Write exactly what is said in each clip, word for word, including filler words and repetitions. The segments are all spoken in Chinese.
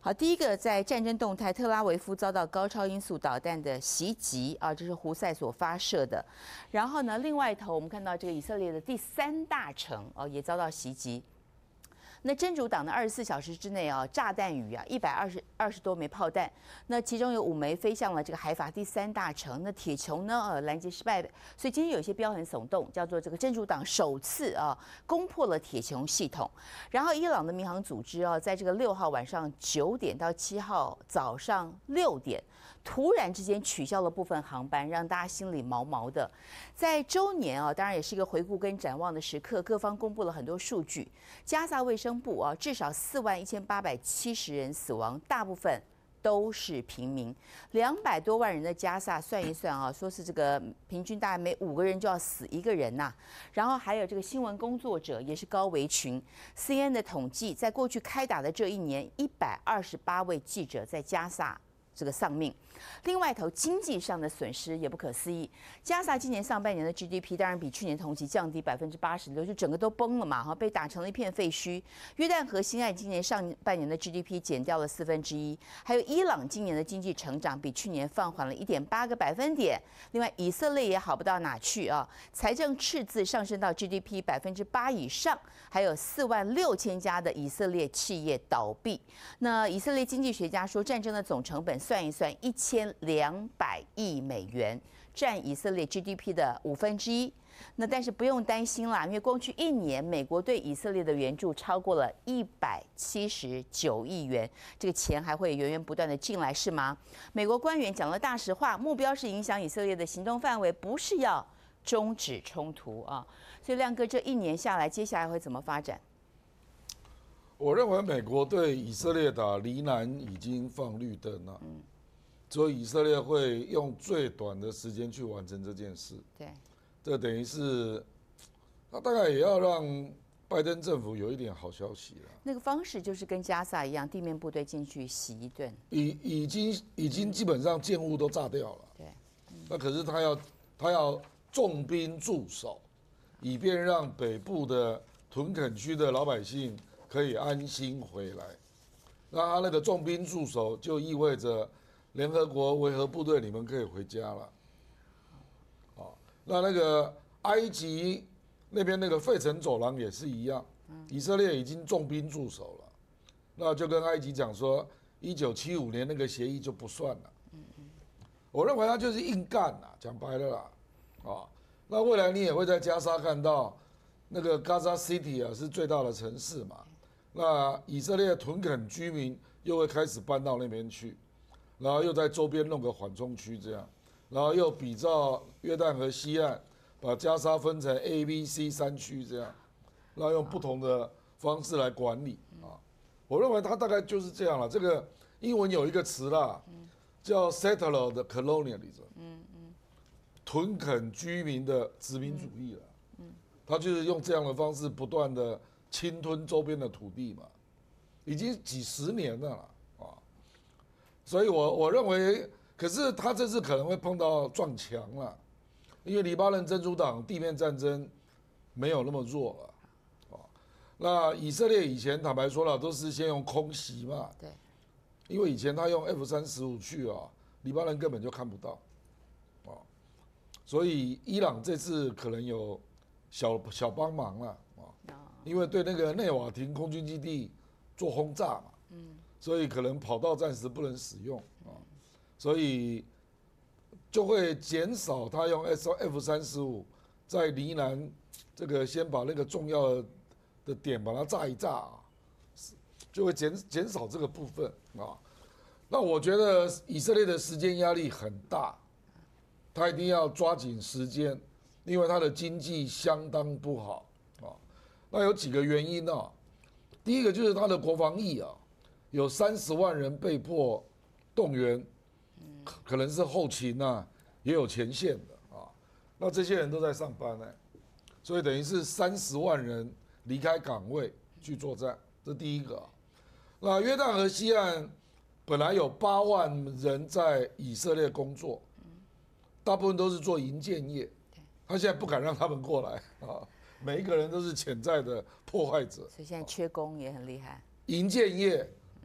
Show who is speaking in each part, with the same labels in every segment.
Speaker 1: 好，第一个在战争动态，特拉维夫遭到高超音速导弹的袭击啊，这是胡塞所发射的。然后呢，另外一头我们看到这个以色列的第三大城哦，也遭到袭击。那真主党的二十四小时之内啊，炸弹雨啊，一百二十二十多枚炮弹，那其中有五枚飞向了这个海法第三大城。那铁穹呢，呃，拦截失败，所以今天有一些标很耸动，叫做这个真主党首次啊攻破了铁穹系统。然后伊朗的民航组织啊，在这个六号晚上九点到七号早上六点，突然之间取消了部分航班，让大家心里毛毛的。在周年啊，当然也是一个回顾跟展望的时刻，各方公布了很多数据。加萨卫生部啊，至少四万一千八百七十人死亡，大部分都是平民。两百多万人的加萨，算一算啊，说是这个平均大概每五个人就要死一个人呐、啊。然后还有这个新闻工作者也是高危群。C N N 的统计，在过去开打的这一年，一百二十八位记者在加萨这个丧命。另外一头经济上的损失也不可思议，加萨今年上半年的 G D P 当然比去年同期降低百分之八十六，就整个都崩了嘛，哈，被打成了一片废墟。约旦河西岸今年上半年的 G D P 减掉了四分之一，还有伊朗今年的经济成长比去年放缓了一点八个百分点。另外，以色列也好不到哪去啊，财政赤字上升到 G D P 百分之八以上，还有四万六千家的以色列企业倒闭。那以色列经济学家说，战争的总成本算一算，一千两百亿美元，占以色列 G D P 的五分之一。那但是不用担心啦，因为过去一年，美国对以色列的援助超过了一百七十九亿元，这个钱还会源源不断的进来，是吗？美国官员讲了大实话，目标是影响以色列的行动范围，不是要终止冲突啊。所以亮哥，这一年下来，接下来会怎么发展？
Speaker 2: 我认为美国对以色列打黎南已经放绿灯了。嗯。所以以色列会用最短的时间去完成这件事。
Speaker 1: 对，
Speaker 2: 这等于是，那大概也要让拜登政府有一点好消息了。
Speaker 1: 那个方式就是跟加萨一样，地面部队进去洗一顿。
Speaker 2: 已已经已经基本上建物都炸掉了。
Speaker 1: 对，
Speaker 2: 嗯、那可是他要他要重兵驻守，以便让北部的屯垦区的老百姓可以安心回来。那他那个重兵驻守就意味着。联合国维和部队，你们可以回家了。好，那那个埃及那边那个费城走廊也是一样，以色列已经重兵驻守了，那就跟埃及讲说，一九七五年那个协议就不算了。我认为他就是硬干啦，讲白了啦，啊，那未来你也会在加沙看到那个 Gaza City 啊是最大的城市嘛，那以色列屯垦居民又会开始搬到那边去。然后又在周边弄个缓冲区，这样，然后又比照约旦河西岸，把加沙分成 A、B、C 三区这样，然后用不同的方式来管理啊。我认为它大概就是这样了。这个英文有一个词啦，叫 settler 的 colonialism， 屯垦居民的殖民主义了。他就是用这样的方式不断的侵吞周边的土地嘛，已经几十年了啦。所以我，我我认为，可是他这次可能会碰到撞墙了，因为黎巴嫩真主党地面战争没有那么弱了，啊，那以色列以前坦白说了，都是先用空袭嘛，
Speaker 1: 对，
Speaker 2: 因为以前他用 F 三十五去啊，黎巴嫩根本就看不到，啊，所以伊朗这次可能有小小帮忙了，啊，因为对那个内瓦廷空军基地做轰炸嘛，嗯。所以可能跑道暂时不能使用啊，所以就会减少他用 F 三十五在黎南这个先把那个重要的点把它炸一炸啊，就会减减少这个部分啊。那我觉得以色列的时间压力很大，他一定要抓紧时间，因为他的经济相当不好啊。那有几个原因啊，第一个就是他的国防役啊。有三十万人被迫动员，可能是后勤啊，也有前线的啊。那这些人都在上班呢，所以等于是三十万人离开岗位去作战，这第一个。那约旦河西岸本来有八万人在以色列工作，大部分都是做营建业，他现在不敢让他们过来啊，每一个人都是潜在的破坏者，
Speaker 1: 所以现在缺工也很厉害。
Speaker 2: 营建业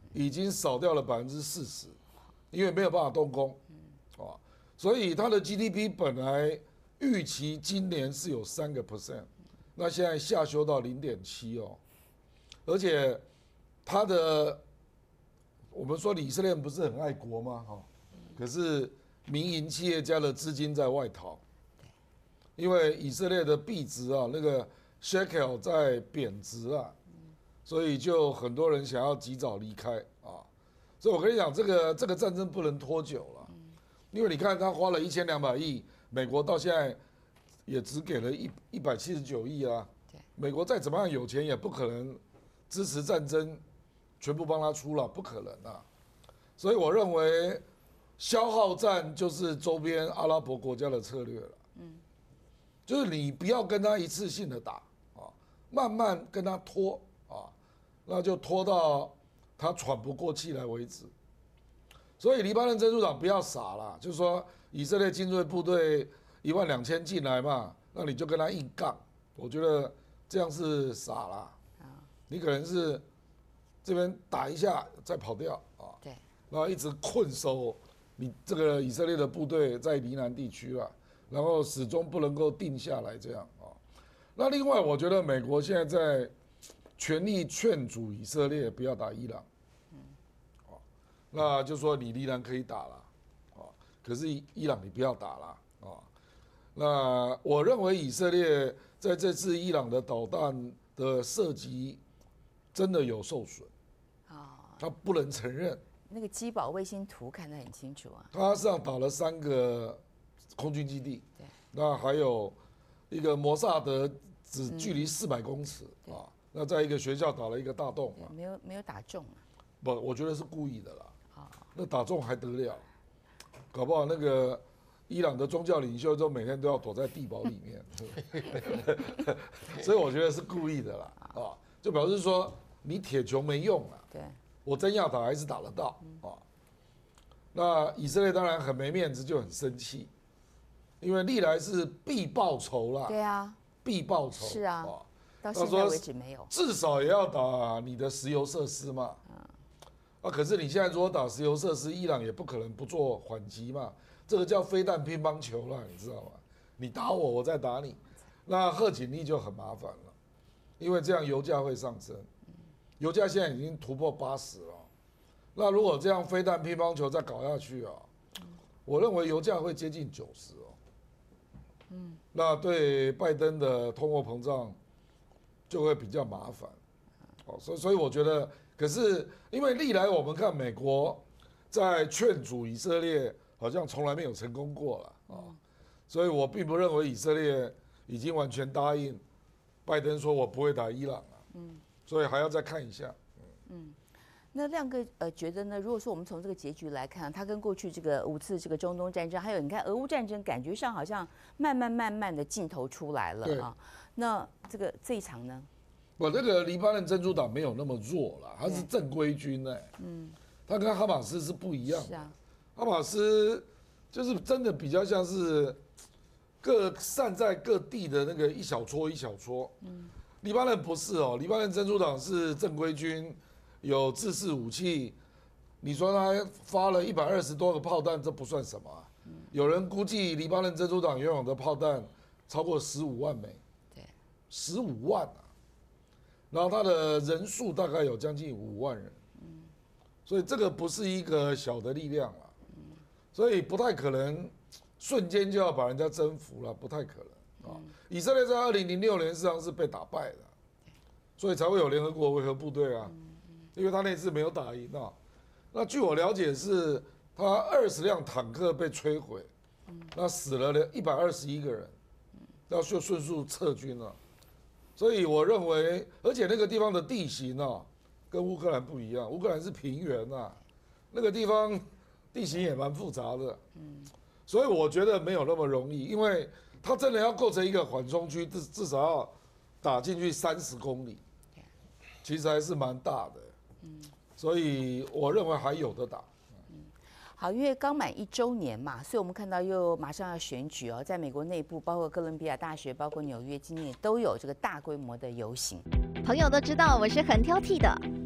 Speaker 2: 已经少掉了百分之四十，因为没有办法动工，啊，所以它的 G D P 本来预期今年是有三个 percent， 那现在下修到零点七哦，而且它的我们说以色列不是很爱国吗？哈，可是民营企业家的资金在外逃，因为以色列的币值啊，那个 shekel 在贬值啊，所以就很多人想要及早离开啊。所以我跟你讲，这个这个战争不能拖久了，因为你看他花了一千两百亿，美国到现在也只给了一一百七十九亿啊。美国再怎么样有钱，也不可能支持战争全部帮他出了，不可能啊。所以我认为消耗战就是周边阿拉伯国家的策略了。嗯，就是你不要跟他一次性的打啊，慢慢跟他拖啊，那就拖到他喘不过气来为止。所以黎巴嫩真主党不要傻了，就是说以色列精锐部队一万两千进来嘛，那你就跟他硬杠，我觉得这样是傻了。你可能是这边打一下再跑掉啊，
Speaker 1: 对，
Speaker 2: 然后一直困守你这个以色列的部队在黎南地区啊，然后始终不能够定下来这样啊。那另外，我觉得美国现在在全力劝阻以色列不要打伊朗，啊，那就说你黎南可以打了，啊，可是伊朗你不要打了啊。那我认为以色列在这次伊朗的导弹的射击真的有受损，啊，他不能承认。
Speaker 1: 那个基堡卫星图看得很清楚啊，
Speaker 2: 他实际上打了三个空军基地，对，那还有一个摩萨德只距离四百公尺、嗯、啊，那在一个学校打了一个大洞啊，
Speaker 1: 没有没有打中啊，
Speaker 2: 不，我觉得是故意的啦，啊，那打中还得了，搞不好那个伊朗的宗教领袖都每天都要躲在地堡里面，所以我觉得是故意的啦，啊，就表示说你铁球没用啊，
Speaker 1: 对。
Speaker 2: 我真要打还是打得到啊？那以色列当然很没面子，就很生气，因为历来是必报仇啦。
Speaker 1: 对啊，
Speaker 2: 必报仇。
Speaker 1: 是啊，到现在为止没有。
Speaker 2: 至少也要打你的石油设施嘛。啊，可是你现在如果打石油设施，伊朗也不可能不做还击嘛。这个叫飞弹乒乓球啦，你知道吗？你打我，我再打你，那贺锦丽就很麻烦了，因为这样油价会上升。油价现在已经突破八十了，那如果这样飞弹乒乓球再搞下去啊，我认为油价会接近九十哦。嗯，那对拜登的通货膨胀就会比较麻烦。哦，所以所以我觉得，可是因为历来我们看美国在劝阻以色列，好像从来没有成功过了啊，所以我并不认为以色列已经完全答应拜登说我不会打伊朗了。嗯。所以还要再看一下。
Speaker 1: 嗯，那亮哥呃觉得呢？如果说我们从这个结局来看，它跟过去这个五次这个中东战争，还有你看俄乌战争，感觉上好像慢慢慢慢的镜头出来了啊。那这个这一场呢？
Speaker 2: 我这个黎巴嫩真主党没有那么弱了，他是正规军哎、欸，嗯，他跟哈马斯是不一样的。是啊，哈马斯就是真的比较像是各散在各地的那个一小撮一小撮。嗯。黎巴嫩不是哦，黎巴嫩真主党是正规军，有制式武器。你说他发了一百二十多个炮弹，这不算什么、啊。有人估计黎巴嫩真主党拥有的炮弹超过十五万枚，对，十五万啊。然后他的人数大概有将近五万人，所以这个不是一个小的力量啊，所以不太可能瞬间就要把人家征服了，不太可能。以色列在二零零六年实际上是被打败的，所以才会有联合国维和部队啊，因为他那次没有打赢啊。那据我了解是，他二十辆坦克被摧毁，那死了一百二十一个人，要就迅速撤军了。所以我认为，而且那个地方的地形啊，跟乌克兰不一样，乌克兰是平原啊，那个地方地形也蛮复杂的，所以我觉得没有那么容易，因为它真的要构成一个缓冲区，至至少要打进去三十公里，其实还是蛮大的，所以我认为还有得打。
Speaker 1: 好，因为刚满一周年嘛，所以我们看到又马上要选举哦，在美国内部，包括哥伦比亚大学，包括纽约，今年也都有这个大规模的游行。
Speaker 3: 朋友都知道我是很挑剔的，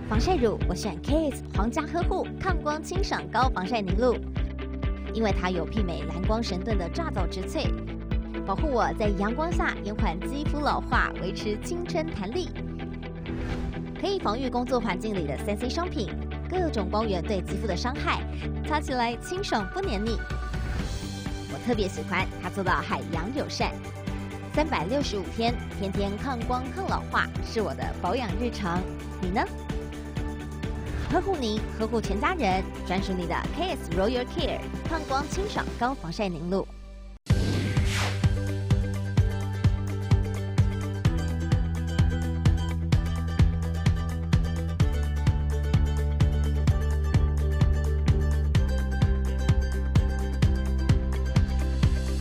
Speaker 3: 防晒乳我选 K S 皇家呵护抗光清爽高防晒凝露，因为它有媲美蓝光神盾的抓藻植萃，保护我在阳光下延缓肌肤老化，维持青春弹力。可以防御工作环境里的三 C 商品，各种光源对肌肤的伤害，擦起来清爽不黏腻。我特别喜欢它做到海洋友善，三百六十五天，天天抗光抗老化，是我的保养日常。你呢？呵护您，呵护全家人，专属你的 K S Royal Care 抗光清爽高防晒凝露。